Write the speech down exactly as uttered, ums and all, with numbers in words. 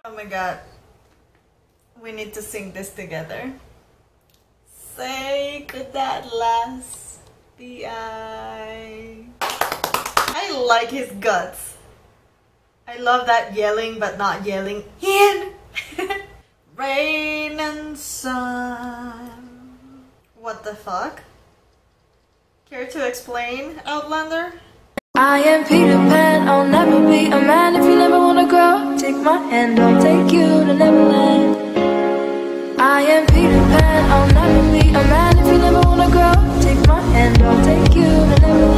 Oh my god. We need to sing this together. Say, could that last the eye? I like his guts. I love that yelling but not yelling in. Rain and sun. What the fuck? Care to explain, Outlander? I am Peter Pan, I'll never be a man if you never wanna grow. Take my hand, I'll take you to Neverland. I am Peter Pan, I'll never be a man if you never wanna grow. Take my hand, I'll take you to Neverland.